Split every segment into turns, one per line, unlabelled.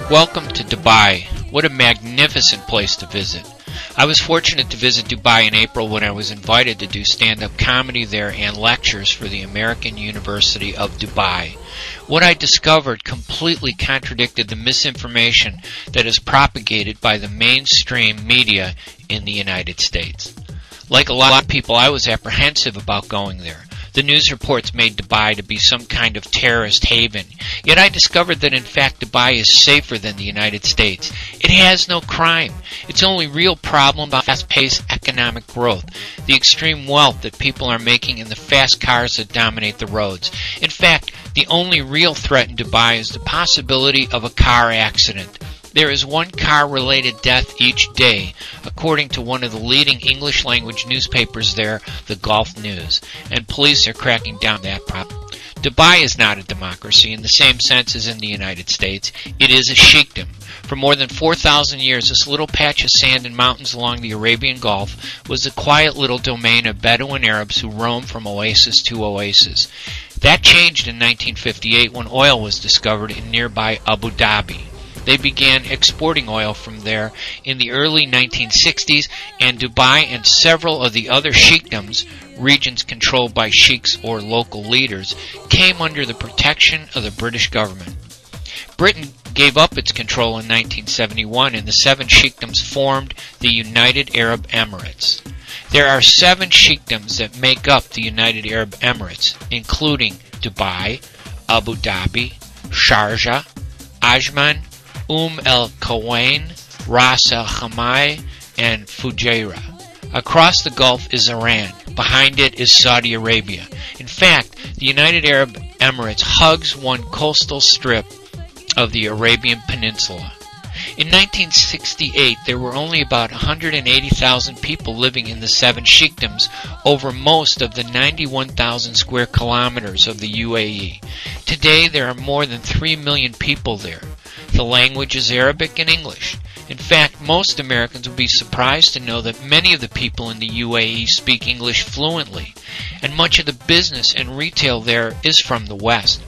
Welcome to Dubai. What a magnificent place to visit. I was fortunate to visit Dubai in April when I was invited to do stand-up comedy there and lectures for the American University of Dubai. What I discovered completely contradicted the misinformation that is propagated by the mainstream media in the United States. Like a lot of people, I was apprehensive about going there. The news reports made Dubai to be some kind of terrorist haven. Yet I discovered that in fact Dubai is safer than the United States. It has no crime. Its only real problem is fast-paced economic growth, the extreme wealth that people are making in the fast cars that dominate the roads. In fact, the only real threat in Dubai is the possibility of a car accident. There is one car-related death each day, according to one of the leading English-language newspapers there, the Gulf News, and police are cracking down on that problem. Dubai is not a democracy in the same sense as in the United States. It is a sheikdom. For more than 4,000 years, this little patch of sand and mountains along the Arabian Gulf was the quiet little domain of Bedouin Arabs who roamed from oasis to oasis. That changed in 1958 when oil was discovered in nearby Abu Dhabi. They began exporting oil from there in the early 1960s, and Dubai and several of the other sheikdoms, regions controlled by sheiks or local leaders, came under the protection of the British government. Britain gave up its control in 1971, and the 7 sheikdoms formed the United Arab Emirates. There are 7 sheikdoms that make up the United Arab Emirates, including Dubai, Abu Dhabi, Sharjah, Ajman, El-Qawain, Ras Al-Khaimah, and Fujairah. Across the Gulf is Iran. Behind it is Saudi Arabia. In fact, the United Arab Emirates hugs one coastal strip of the Arabian Peninsula. In 1968, there were only about 180,000 people living in the 7 sheikdoms over most of the 91,000 square kilometers of the UAE. Today, there are more than 3 million people there. The language is Arabic and English. In fact, most Americans would be surprised to know that many of the people in the UAE speak English fluently, and much of the business and retail there is from the West.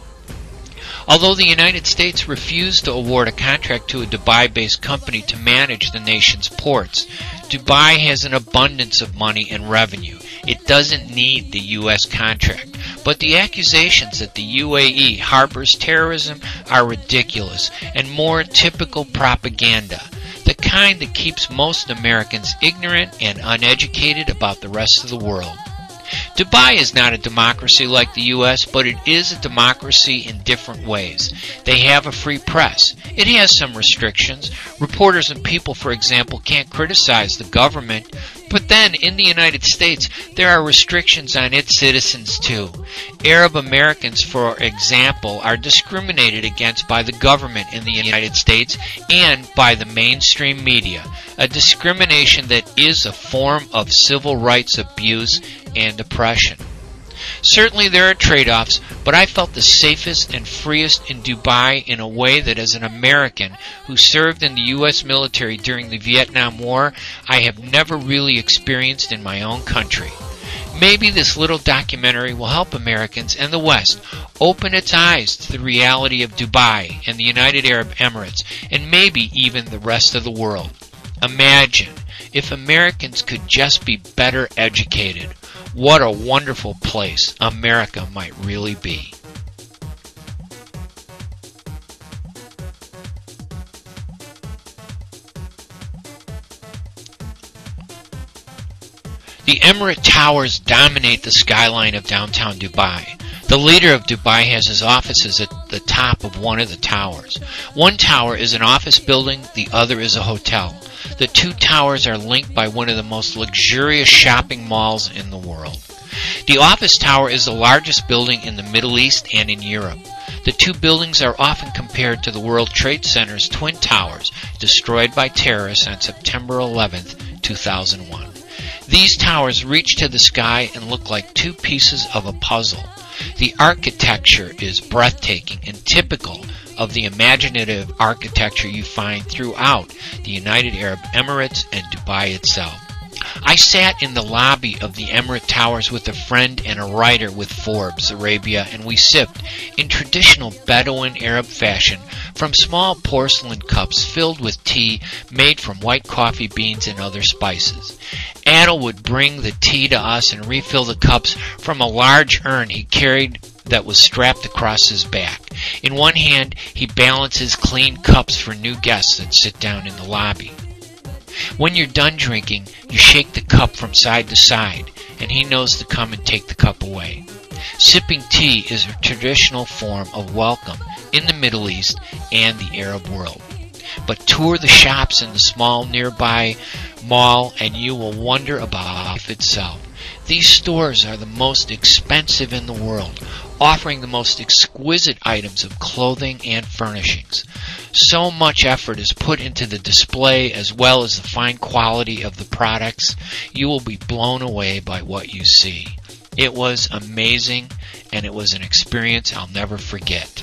Although the United States refused to award a contract to a Dubai-based company to manage the nation's ports, Dubai has an abundance of money and revenue. It doesn't need the U.S. contract. But the accusations that the UAE harbors terrorism are ridiculous and more typical propaganda, the kind that keeps most Americans ignorant and uneducated about the rest of the world. Dubai is not a democracy like the U.S., but it is a democracy in different ways. They have a free press. It has some restrictions. Reporters and people, for example, can't criticize the government. But then, in the United States, there are restrictions on its citizens too. Arab Americans, for example, are discriminated against by the government in the United States and by the mainstream media, a discrimination that is a form of civil rights abuse and oppression. Certainly there are trade-offs, but I felt the safest and freest in Dubai in a way that as an American who served in the U.S. military during the Vietnam War, I have never really experienced in my own country. Maybe this little documentary will help Americans and the West open its eyes to the reality of Dubai and the United Arab Emirates, and maybe even the rest of the world. Imagine if Americans could just be better educated. What a wonderful place America might really be. The Emirate Towers dominate the skyline of downtown Dubai. The leader of Dubai has his offices at the top of one of the towers. One tower is an office building, the other is a hotel. The 2 towers are linked by one of the most luxurious shopping malls in the world. The office tower is the largest building in the Middle East and in Europe. The 2 buildings are often compared to the World Trade Center's Twin Towers, destroyed by terrorists on September 11, 2001. These towers reach to the sky and look like 2 pieces of a puzzle. The architecture is breathtaking and typical of the imaginative architecture you find throughout the United Arab Emirates and Dubai itself. I sat in the lobby of the Emirates Towers with a friend and a writer with Forbes Arabia, and we sipped, in traditional Bedouin Arab fashion, from small porcelain cups filled with tea made from white coffee beans and other spices. Adil would bring the tea to us and refill the cups from a large urn he carried that was strapped across his back. In one hand, he balances clean cups for new guests that sit down in the lobby. When you're done drinking, you shake the cup from side to side, and he knows to come and take the cup away. Sipping tea is a traditional form of welcome in the Middle East and the Arab world. But tour the shops in the small nearby mall and you will wonder about life itself. These stores are the most expensive in the world, offering the most exquisite items of clothing and furnishings. So much effort is put into the display as well as the fine quality of the products, you will be blown away by what you see. It was amazing, and it was an experience I'll never forget.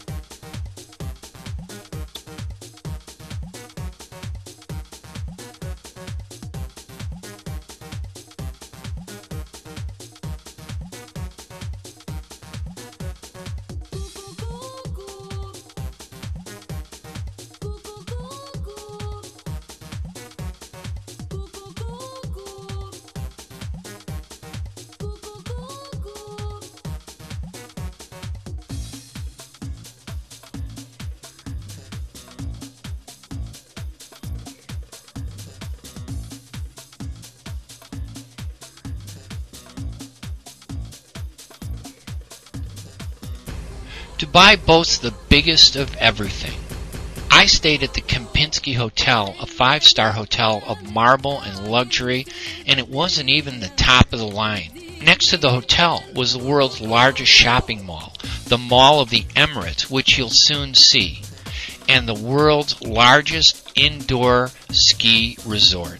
Dubai boasts the biggest of everything. I stayed at the Kempinski Hotel, a 5-star hotel of marble and luxury, and it wasn't even the top of the line. Next to the hotel was the world's largest shopping mall, the Mall of the Emirates, which you'll soon see, and the world's largest indoor ski resort.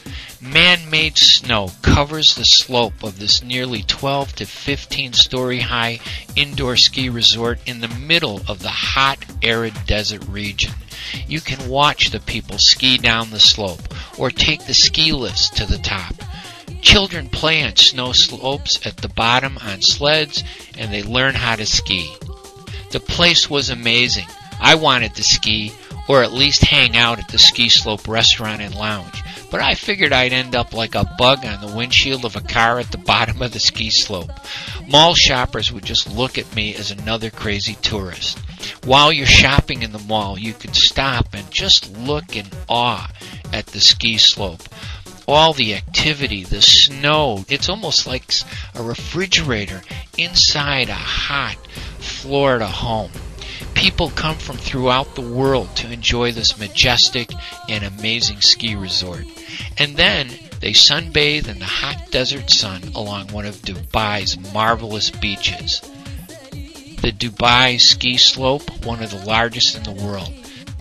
Man-made snow covers the slope of this nearly 12 to 15-story high indoor ski resort in the middle of the hot, arid desert region. You can watch the people ski down the slope or take the ski lifts to the top. Children play on snow slopes at the bottom on sleds, and they learn how to ski. The place was amazing. I wanted to ski, or at least hang out at the ski slope restaurant and lounge. But I figured I'd end up like a bug on the windshield of a car at the bottom of the ski slope. Mall shoppers would just look at me as another crazy tourist. While you're shopping in the mall, you could stop and just look in awe at the ski slope. All the activity, the snow, it's almost like a refrigerator inside a hot Florida home. People come from throughout the world to enjoy this majestic and amazing ski resort. And then they sunbathe in the hot desert sun along one of Dubai's marvelous beaches. The Dubai ski slope, one of the largest in the world.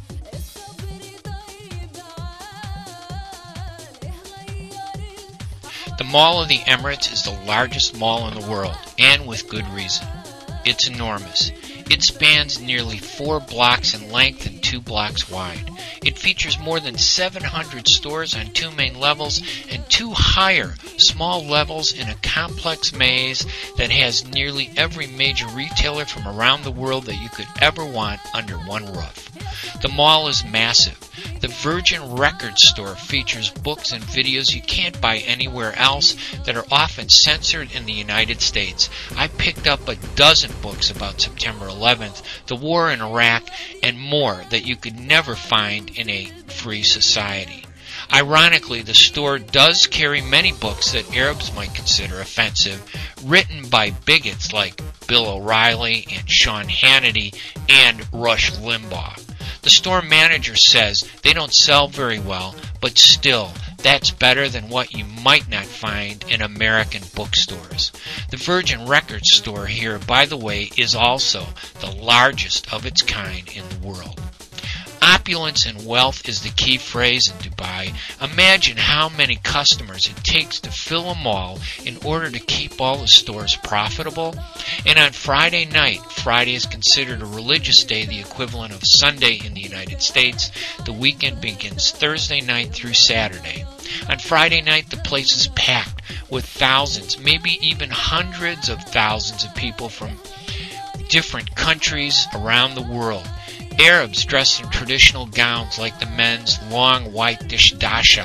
The Mall of the Emirates is the largest mall in the world, and with good reason. It's enormous. It spans nearly 4 blocks in length and 2 blocks wide. It features more than 700 stores on 2 main levels and 2 higher, small levels in a complex maze that has nearly every major retailer from around the world that you could ever want under one roof. The mall is massive. The Virgin Records store features books and videos you can't buy anywhere else that are often censored in the United States. I picked up a dozen books about September 11th, the war in Iraq, and more that you could never find in a free society. Ironically, the store does carry many books that Arabs might consider offensive, written by bigots like Bill O'Reilly and Sean Hannity and Rush Limbaugh. The store manager says they don't sell very well, but still, that's better than what you might not find in American bookstores. The Virgin Records store here, by the way, is also the largest of its kind in the world. Opulence and wealth is the key phrase in Dubai. Imagine how many customers it takes to fill a mall in order to keep all the stores profitable. And on Friday night, Friday is considered a religious day, the equivalent of Sunday in the United States. The weekend begins Thursday night through Saturday. On Friday night, the place is packed with thousands, maybe even hundreds of thousands of people from different countries around the world. Arabs dressed in traditional gowns like the men's long white dishdasha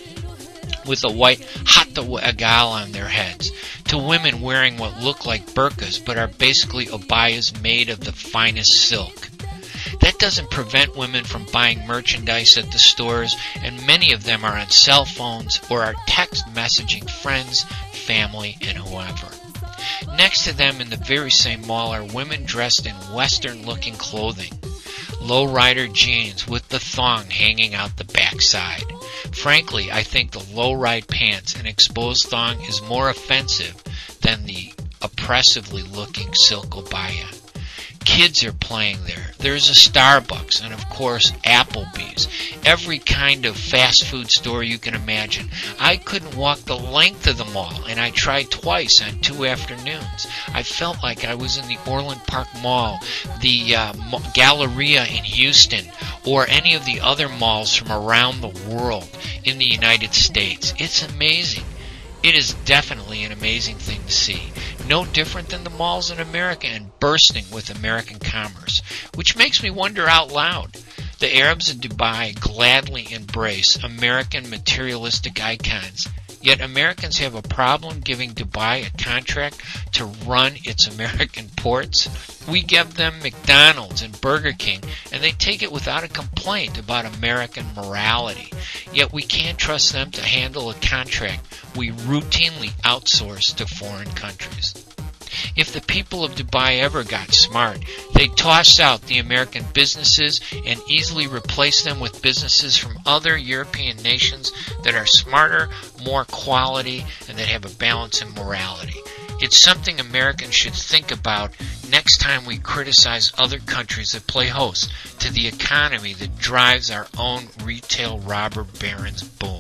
with a white hatta agal on their heads, to women wearing what look like burqas but are basically abayas made of the finest silk. That doesn't prevent women from buying merchandise at the stores, and many of them are on cell phones or are text messaging friends, family, and whoever. Next to them in the very same mall are women dressed in Western-looking clothing. Low-rider jeans with the thong hanging out the backside. Frankly, I think the low-ride pants and exposed thong is more offensive than the oppressively looking silk abaya. Kids are playing there. There's a Starbucks and, of course, Applebee's. Every kind of fast food store you can imagine. I couldn't walk the length of the mall, and I tried twice on 2 afternoons. I felt like I was in the Orland Park Mall, the Galleria in Houston, or any of the other malls from around the world in the United States. It's amazing. It is definitely an amazing thing to see. No different than the malls in America and bursting with American commerce, which makes me wonder out loud. The Arabs in Dubai gladly embrace American materialistic icons, yet Americans have a problem giving Dubai a contract to run its American ports. We give them McDonald's and Burger King, and they take it without a complaint about American morality. Yet we can't trust them to handle a contract we routinely outsource to foreign countries. If the people of Dubai ever got smart, they'd toss out the American businesses and easily replace them with businesses from other European nations that are smarter, more quality, and that have a balance in morality. It's something Americans should think about next time we criticize other countries that play host to the economy that drives our own retail robber barons' boom.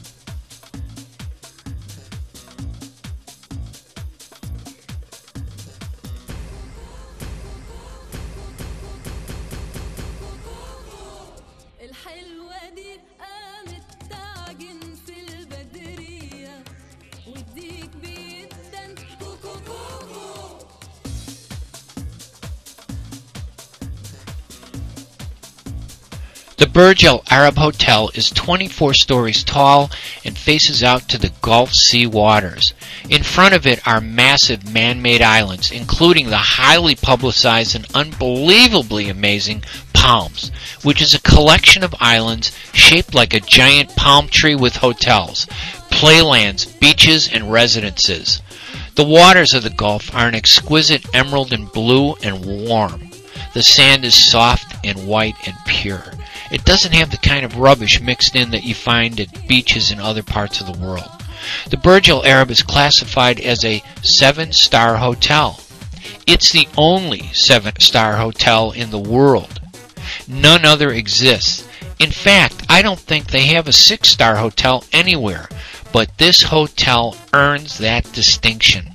The Burj Al Arab Hotel is 24 stories tall and faces out to the Gulf Sea waters. In front of it are massive man-made islands, including the highly publicized and unbelievably amazing Palms, which is a collection of islands shaped like a giant palm tree with hotels, playlands, beaches, and residences. The waters of the Gulf are an exquisite emerald and blue and warm. The sand is soft and white and pure. It doesn't have the kind of rubbish mixed in that you find at beaches in other parts of the world. The Burj Al Arab is classified as a 7-star hotel. It's the only 7-star hotel in the world. None other exists. In fact, I don't think they have a 6-star hotel anywhere, but this hotel earns that distinction.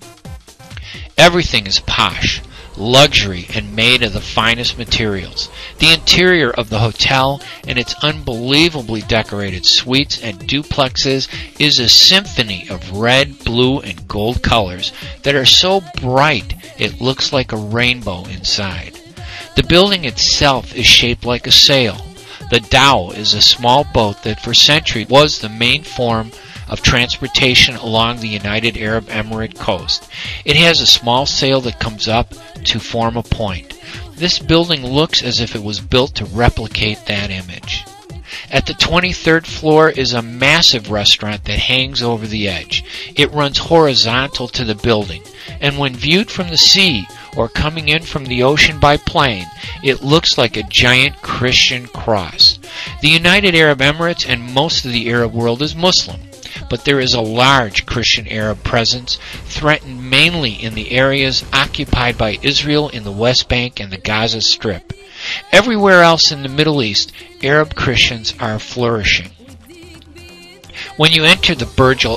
Everything is posh, luxury, and made of the finest materials. The interior of the hotel and its unbelievably decorated suites and duplexes is a symphony of red, blue, and gold colors that are so bright it looks like a rainbow inside. The building itself is shaped like a sail. The dhow is a small boat that for centuries was the main form of transportation along the United Arab Emirate coast. It has a small sail that comes up to form a point. This building looks as if it was built to replicate that image. At the 23rd floor is a massive restaurant that hangs over the edge. It runs horizontal to the building, and when viewed from the sea or coming in from the ocean by plane, it looks like a giant Christian cross. The United Arab Emirates and most of the Arab world is Muslim, but there is a large Christian Arab presence, threatened mainly in the areas occupied by Israel in the West Bank and the Gaza Strip. Everywhere else in the Middle East, Arab Christians are flourishing. When you enter the Burj Al Arab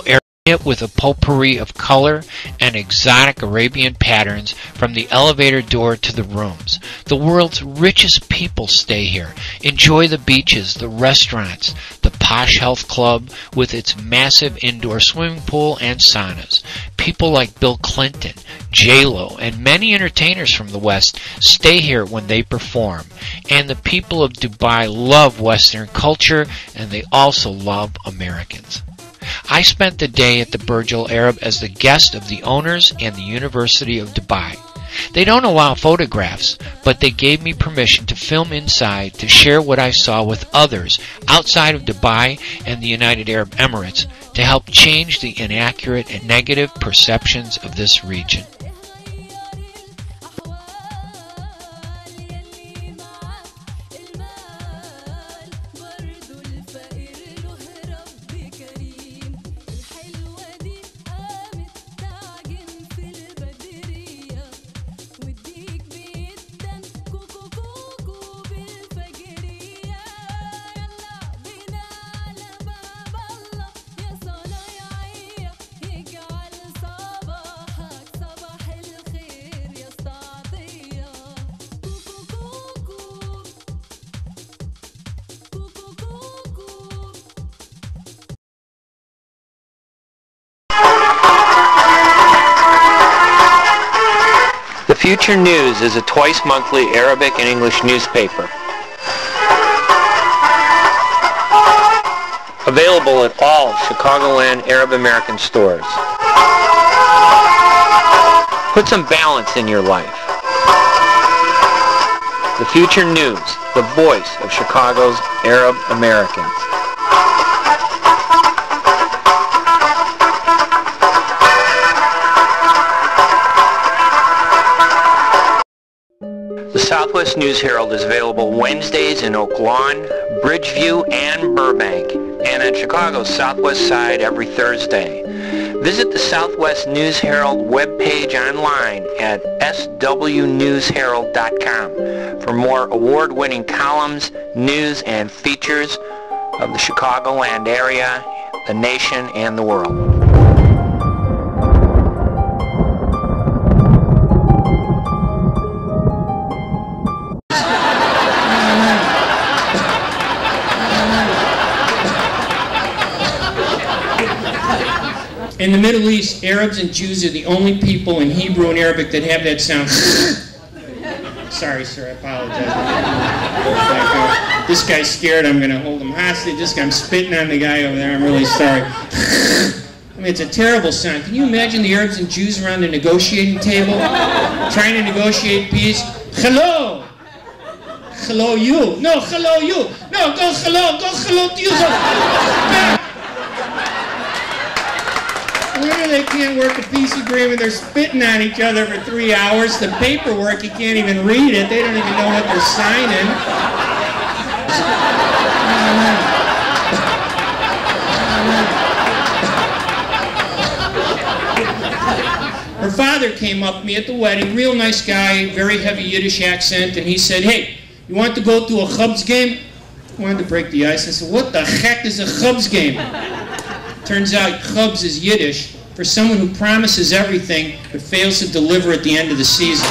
it with a potpourri of color and exotic Arabian patterns from the elevator door to the rooms. The world's richest people stay here. Enjoy the beaches, the restaurants, the posh health club with its massive indoor swimming pool and saunas. People like Bill Clinton, J-Lo, and many entertainers from the West stay here when they perform. And the people of Dubai love Western culture, and they also love Americans. I spent the day at the Burj Al Arab as the guest of the owners and the University of Dubai. They don't allow photographs, but they gave me permission to film inside to share what I saw with others outside of Dubai and the United Arab Emirates to help change the inaccurate and negative perceptions of this region. The Future News is a twice-monthly Arabic and English newspaper. Available at all Chicagoland Arab American stores. Put some balance in your life. The Future News, the voice of Chicago's Arab Americans. The Southwest News Herald is available Wednesdays in Oak Lawn, Bridgeview, and Burbank, and on Chicago's Southwest side every Thursday. Visit the Southwest News Herald webpage online at swnewsherald.com for more award-winning columns, news, and features of the Chicagoland area, the nation, and the world.
In the Middle East, Arabs and Jews are the only people in Hebrew and Arabic that have that sound. Sorry, sir, I apologize. This guy's scared. I'm going to hold him hostage. This guy, I'm spitting on the guy over there. I'm really sorry. I mean, it's a terrible sound. Can you imagine the Arabs and Jews around the negotiating table trying to negotiate peace? Hello! Hello, you. No, hello, you. No, go hello to you. Whenever they can't work a peace agreement, they're spitting on each other for 3 hours. The paperwork, you can't even read it. They don't even know what they're signing. Her father came up to me at the wedding, real nice guy, very heavy Yiddish accent, and he said, "Hey, you want to go to a Cubs game?" I wanted to break the ice. I said, "What the heck is a Cubs game?" Turns out Cubs is Yiddish for someone who promises everything but fails to deliver at the end of the season.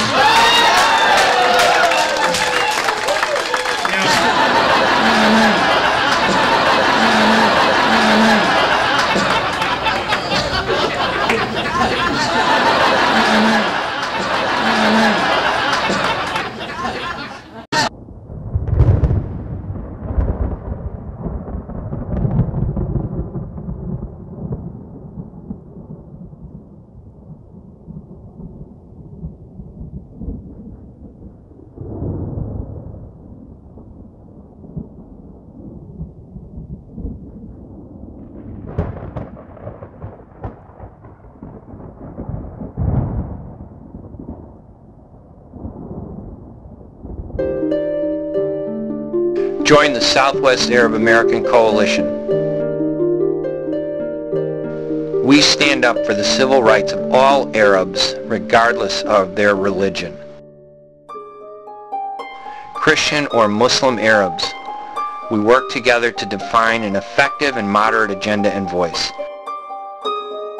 Join the Southwest Arab American Coalition. We stand up for the civil rights of all Arabs, regardless of their religion. Christian or Muslim Arabs, we work together to define an effective and moderate agenda and voice.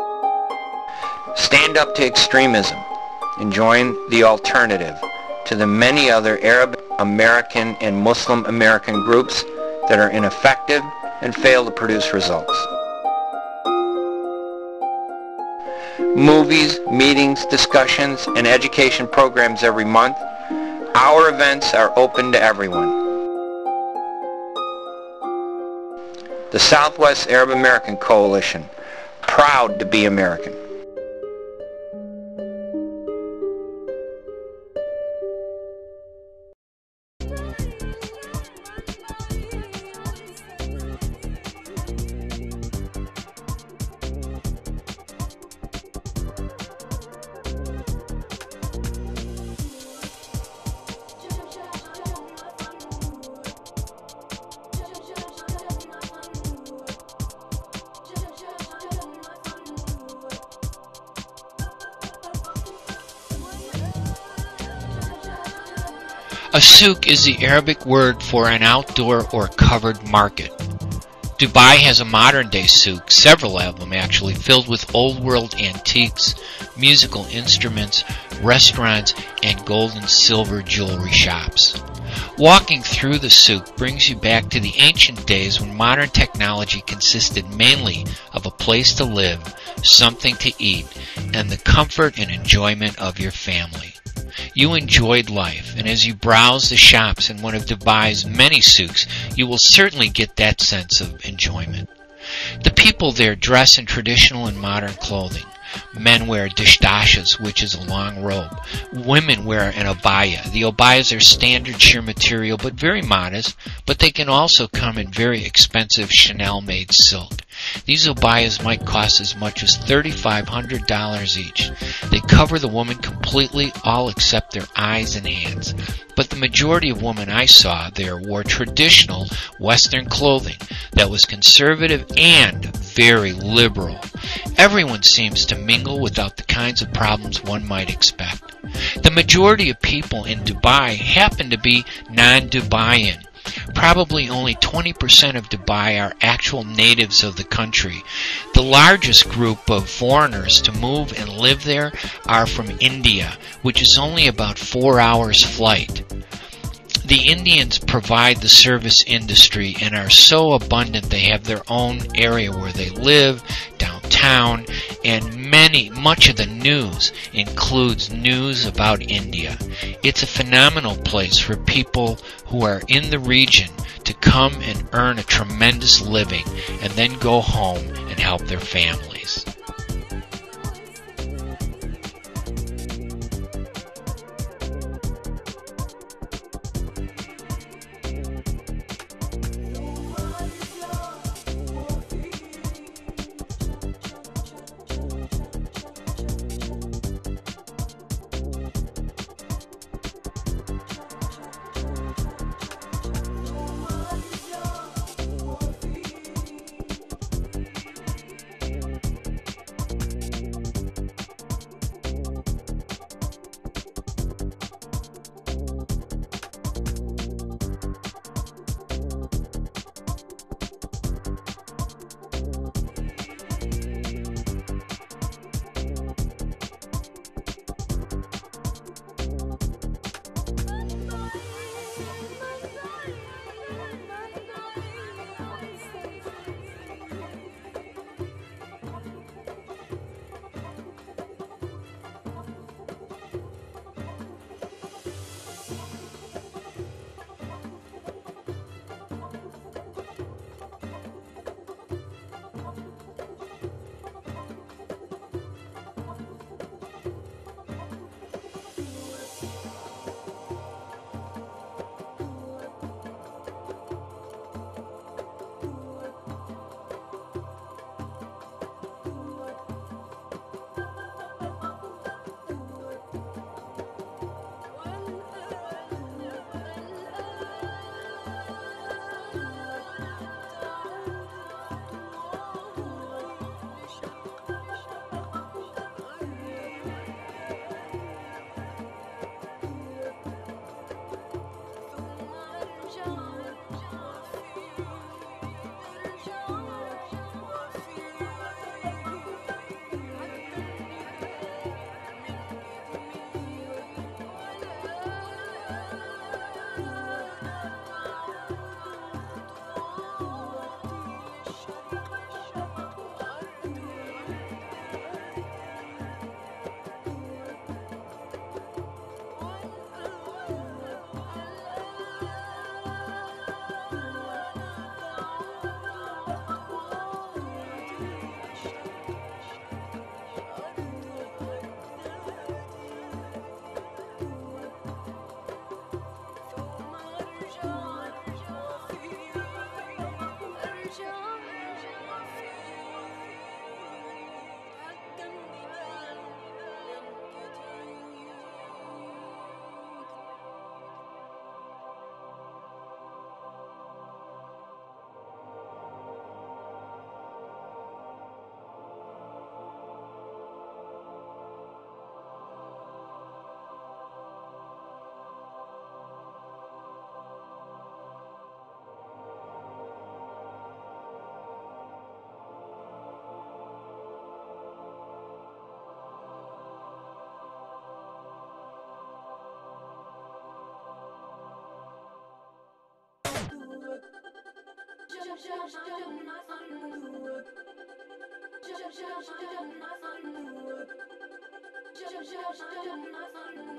Stand up to extremism and join the alternative to the many other Arab American and Muslim American groups that are ineffective and fail to produce results. Movies, meetings, discussions, and education programs every month. Our events are open to everyone. The Southwest Arab American Coalition, proud to be American.
A souk is the Arabic word for an outdoor or covered market. Dubai has a modern-day souk, several of them actually, filled with old-world antiques, musical instruments, restaurants, and gold and silver jewelry shops. Walking through the souk brings you back to the ancient days when modern technology consisted mainly of a place to live, something to eat, and the comfort and enjoyment of your family. You enjoyed life, and as you browse the shops in one of Dubai's many souks, you will certainly get that sense of enjoyment. The people there dress in traditional and modern clothing. Men wear dishdashas, which is a long robe. Women wear an abaya. The abayas are standard sheer material, but very modest, but they can also come in very expensive Chanel-made silk. These abayas might cost as much as $3,500 each. They cover the woman completely, all except their eyes and hands. But the majority of women I saw there wore traditional Western clothing that was conservative and very liberal. Everyone seems to mingle without the kinds of problems one might expect. The majority of people in Dubai happen to be non-Dubaian. Probably only 20% of Dubai are actual natives of the country. The largest group of foreigners to move and live there are from India, which is only about 4 hours flight. The Indians provide the service industry and are so abundant they have their own area where they live, downtown, and much of the news includes news about India. It's a phenomenal place for people who are in the region to come and earn a tremendous living and then go home and help their families.
Just